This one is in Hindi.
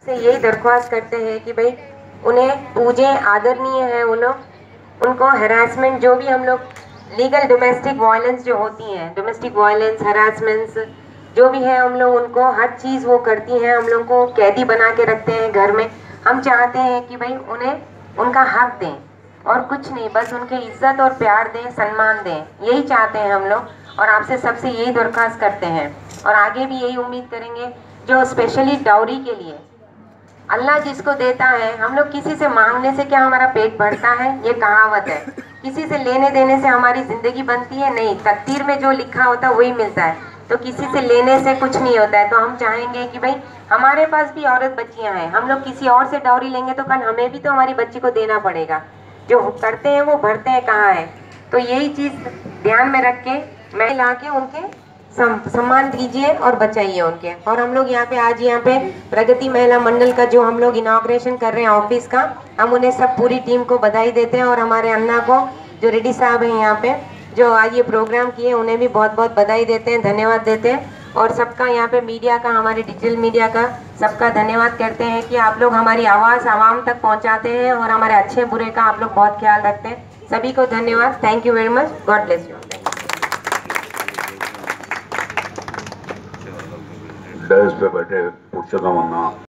से यही दरख्वास्त करते हैं कि भाई उन्हें पूजें, आदरणीय है वो लोग, उनको हरासमेंट जो भी हम लोग लीगल डोमेस्टिक वायलेंस जो होती हैं, डोमेस्टिक वायलेंस, हरासमेंट्स जो भी है, हम लोग उनको हर चीज़ वो करती हैं, हम लोग को कैदी बना के रखते हैं घर में। हम चाहते हैं कि भाई उन्हें उनका हक दें और कुछ नहीं, बस उनके इज्जत और प्यार दें, सम्मान दें, यही चाहते हैं हम लोग। और आपसे सबसे यही दरख्वास्त करते हैं और आगे भी यही उम्मीद करेंगे। जो स्पेशली डाउरी के लिए अल्लाह जिसको देता है, हम लोग किसी से मांगने से क्या हमारा पेट भरता है, ये कहावत है। किसी से लेने देने से हमारी जिंदगी बनती है नहीं, तकदीर में जो लिखा होता है वही मिलता है। तो किसी से लेने से कुछ नहीं होता है। तो हम चाहेंगे कि भाई हमारे पास भी औरत बच्चियां हैं, हम लोग किसी और से डाउरी लेंगे तो कल हमें भी तो हमारी बच्ची को देना पड़ेगा। जो करते हैं वो भरते हैं कहाँ है। तो यही चीज़ ध्यान में रख के मैं ला के उनके सम्मान दीजिए और बचाइए उनके। और हम लोग यहाँ पे आज यहाँ पे प्रगति महिला मंडल का जो हम लोग इनॉग्रेशन कर रहे हैं ऑफिस का, हम उन्हें सब पूरी टीम को बधाई देते हैं। और हमारे अन्ना को जो रेड्डी साहब हैं यहाँ पे जो आज ये प्रोग्राम किए, उन्हें भी बहुत बहुत बधाई देते हैं, धन्यवाद देते हैं। और सबका यहाँ पे मीडिया का, हमारे डिजिटल मीडिया का सबका धन्यवाद करते हैं कि आप लोग हमारी आवाज़ आवाम तक पहुँचाते हैं और हमारे अच्छे बुरे का आप लोग बहुत ख्याल रखते हैं। सभी को धन्यवाद। Thank you very much. God bless you. Desk पे बैठे पुरुषोत्तम अन्ना